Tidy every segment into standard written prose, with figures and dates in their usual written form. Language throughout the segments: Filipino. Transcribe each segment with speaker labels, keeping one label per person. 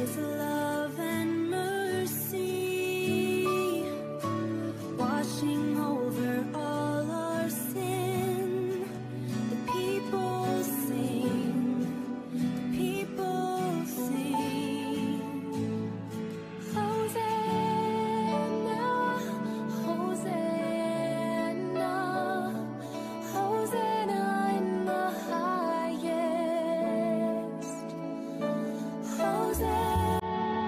Speaker 1: His love and mercy, washing over all our sin. The people sing, the people sing. Hosanna, Hosanna, Hosanna in the highest. Hosanna.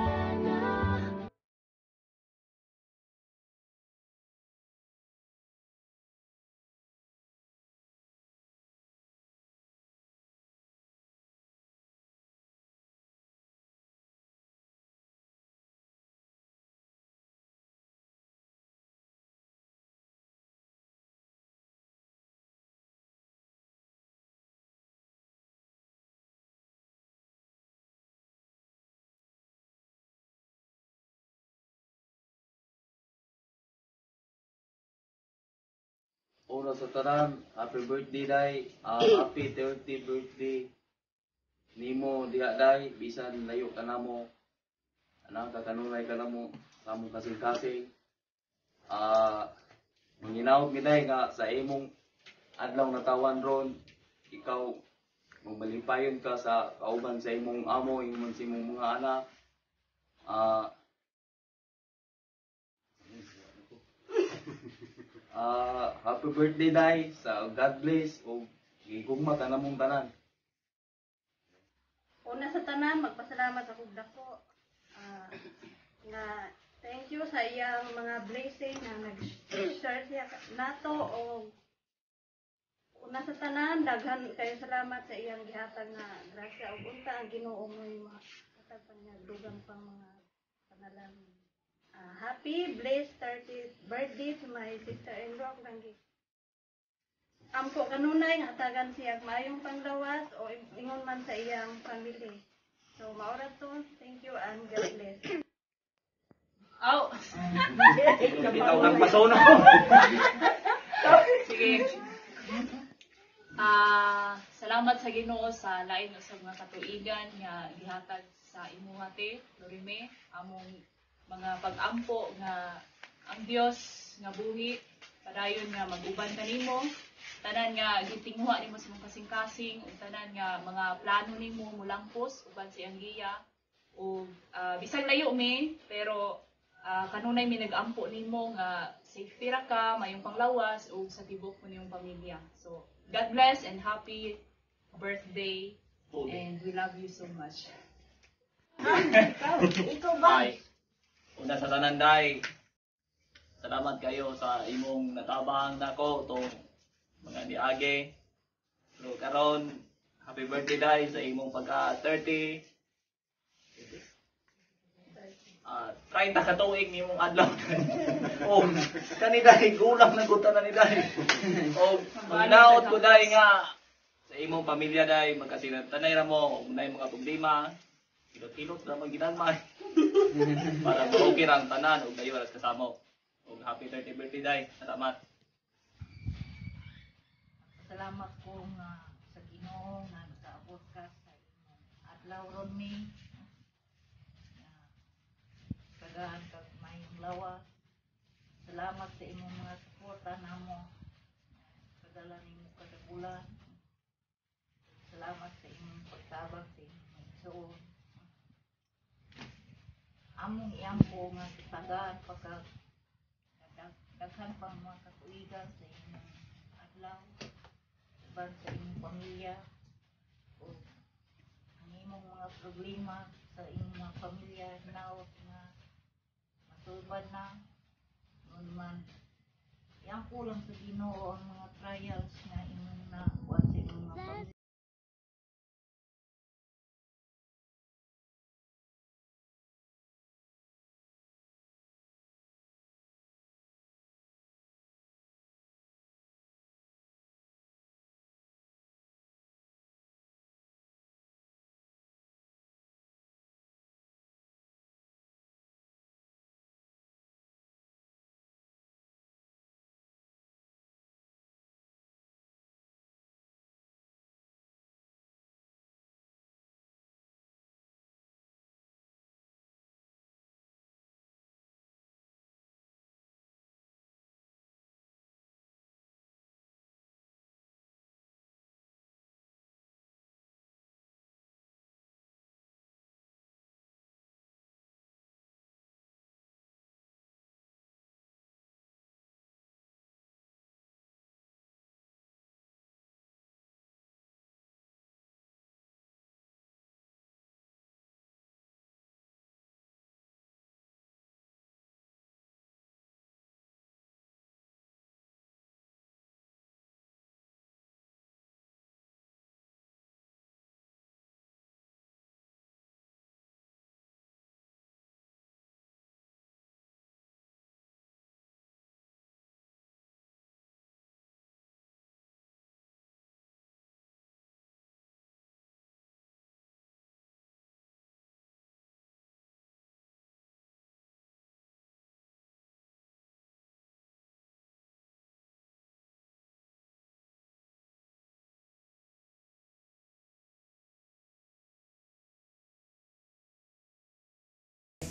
Speaker 2: Una sa tanan, happy birthday day, happy 30th birthday. Nimo diha day, bisan layo ka namo, anang kakanunay ka namo, kamo kasing-kasing. Manginawag giday nga sa imong adlaw na tawan ron, ikaw magmalipayon ka sa kauban sa imong amo, imong sa imong mga anak. Happy birthday day sa God bless o gigugma ka namong tanan.
Speaker 3: Una sa tanan, magpasalamat ako dako. Nga thank you sa iyang mga blessing na nag-share siya nato o una sa tanan, daghan kayo salamat sa iyang gihatag na grasya ug unta ang Ginoo mo yung mga hatag pa niya dugang pang mga panalangin. Happy blessed 30th birthday to my sister-in-law Langgi. Amko kanunay nga hatagan siya maayong panglawas o ingon man sa iyang family. So maura to, thank you and God bless.
Speaker 4: Aw!
Speaker 2: Bitaw ng pasono.
Speaker 4: Sige. Salamat sa Ginoo sa lain sa mga katuigan nga gihatag sa imuhate, Lorime, among mga pag-ampo nga ang Dios nga buhi padayon nga mag-uban kanimo, tanan nga gitinguha nimo sa imong kasing-kasing ug tanan nga mga plano nimo mulangpos uban sa iyang giya ug bisag layo mi pero kanunay mi nag-ampo nimo nga safe ra ka, mayong panglawas ug sa tibok mo niyong pamilya. So God bless and happy birthday and we love you so much.
Speaker 3: Ikaw ba?
Speaker 2: Ay, una sa tanan day, salamat kayo sa imong natabang nako tong mga niage. So karon, happy birthday day sa imong pagka 30. 30 ka tuig nimong adlaw. Oh, kani day gulang na gutan na ni day. Oh, magnaot ko day nga sa imong pamilya day magkasinantanay ra mo, unay mga problema. Kilot-kilot na magginagmay. Para okay ra ang tanan ug dayoras kasamo. Ug happy 30th birthday day. Salamat.
Speaker 5: Salamat ko nga sa Ginoo nga nakaabot ka sa imong adlaw ron mi. Kagahan kag mayong lawas. Salamat sa imong mga suporta namo. Kadala nimo kada bulan. Salamat sa imong pagtabang sa imong igsoon. Among iampo nga tagaan pagka daghan pang mga katuigan sa imong adlaw uban sa imong pamilya o ang imong mga problema sa imong mga pamilya naot nga matulbad na noon man iampo lang sa Ginoo ang mga trials nga imong nakuha sa imong mga pamilya.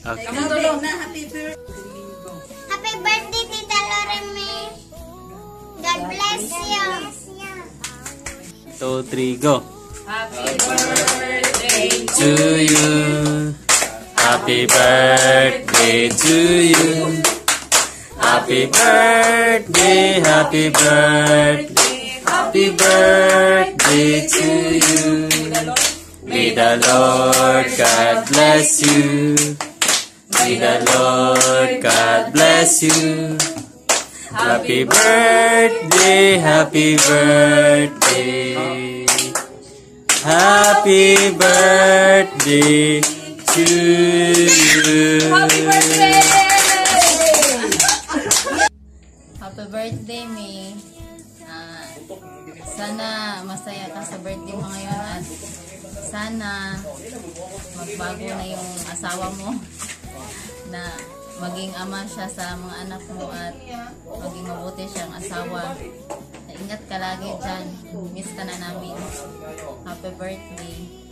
Speaker 6: Okay.
Speaker 7: Happy birthday, Tita Loreme. God bless you.
Speaker 6: 2, 3, go.
Speaker 4: Happy birthday
Speaker 6: To you. Happy birthday to you. Happy birthday, happy birthday, happy birthday to you. May the Lord God bless you. May the Lord God bless you. Happy birthday, happy birthday. Happy birthday to you.
Speaker 4: Happy birthday!
Speaker 5: Happy birthday, May. Sana masaya ka sa birthday mo ngayon at sana magbago na yung asawa mo na maging ama siya sa mga anak mo at maging mabuti siyang asawa. Ingat ka lagi dyan. Miss ka na namin. Happy birthday.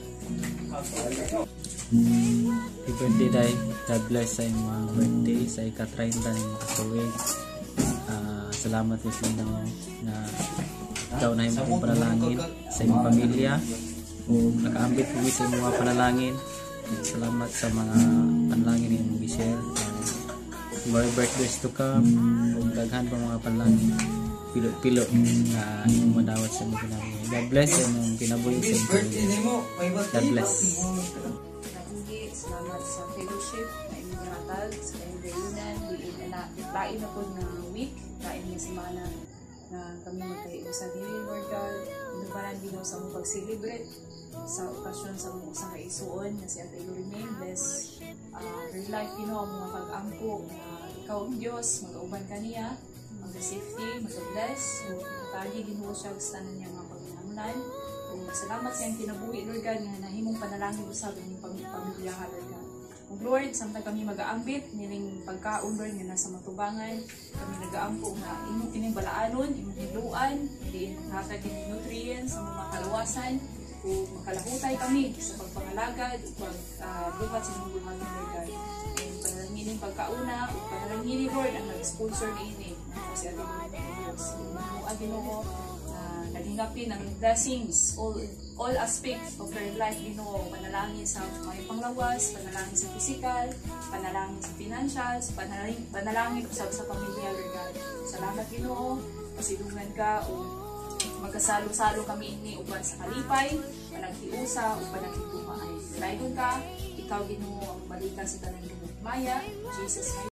Speaker 6: Happy birthday, Day. God bless sa iyong mga birthday, sa ika-30 ng makatuwid. Salamat po sa inyo na ikaw na yung mga panalangin sa iyong pamilya. O nakaambit po sa iyong mga panalangin. Salamat sa mga panalangin na yung mag-share. More birthdays to come. O daghan pa mga panalangin. Pilo-pilo na yung madawat sa mga pinabuhi. God bless sa inyong pinabuhi sa iyong pamilya. God bless.
Speaker 4: Nabuhi, salamat sa fellowship na inyong hatag sa inyong reunion. Lain na po na week, lain na semana na kami magkayo sa dili, Lord God. Inubaran din sa mong pag-celebrate sa okasyon sa mong usang kaisuon na si Ate Loreme. Bless her life, ang mga pag-angko na ikaw ang Diyos, mag-auban ka niya, mag-safety, mag-bless, matagi din mo siya sa tanan niya mga pag-inangunan. Salamat sa iyong kinabuhi, Lord God, na nahimong panalangin usab ng pamilya, Lord God. Lord, samtang kami mag-aambit, niling pagkaon, Lord, nga nasa matubangan, kami nag-aampo na imong kining balaanon, imong hiluan, hindi natag kining nutrients sa mga kalawasan, o makalahutay kami sa pagpangalagad, pagbuhat sa mga buhatin, Lord God. Panalangin pagkauna, o panalangin, Lord, ang nag-sponsor ni ini, kasi ating mga Diyos. Mga Ginoo, naghingapin ang blessings, all aspects of her life, Ginoo. Panalangin sa may panglawas, panalangin sa physical, panalangin sa financials, panalangin usab sa pamilya, Lord God. Salamat, Ginoo, pasilungan ka o magkasalo-salo kami ini uban sa kalipay, panaghiusa o panaghitumay. Layon ka, ikaw, Ginoo, ang balikan sa tanang Maya, Jesus.